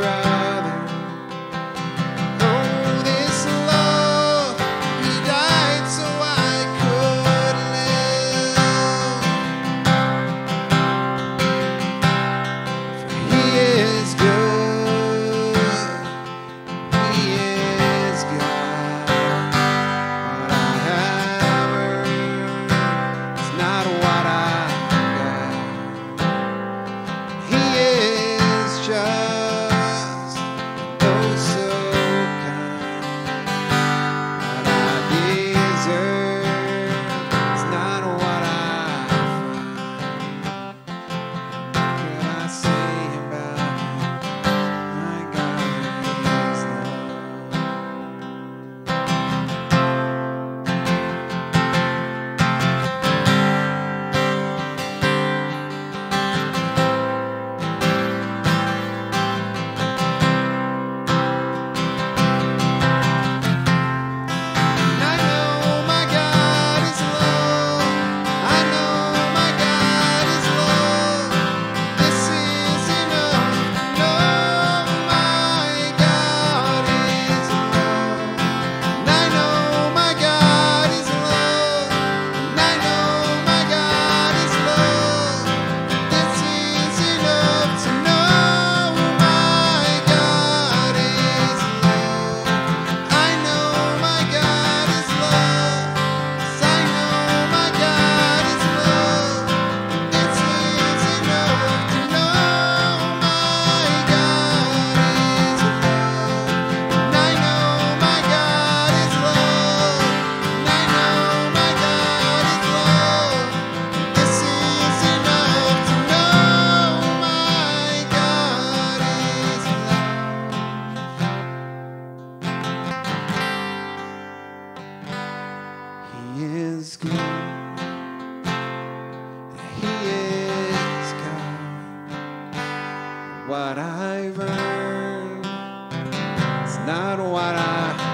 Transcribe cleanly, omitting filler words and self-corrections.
brother. Oh, this love, he died so I could live. For he is good, he is God. What I have earned is not what I got. He is just, oh so kind. What I deserve is not what I find. What can I say about my God is love? I know my God is love. I know my God is love. This is enough to know my God is love. And I know my God is love. And I know my God is love. This is enough to know my God is love. I know my God is love. 'Cause I know my God is love. This is enough to know my God is love. And I know my God is love. And I know my God is love. This is enough to know my God is love. He is good. He is God. What I've earned is not what I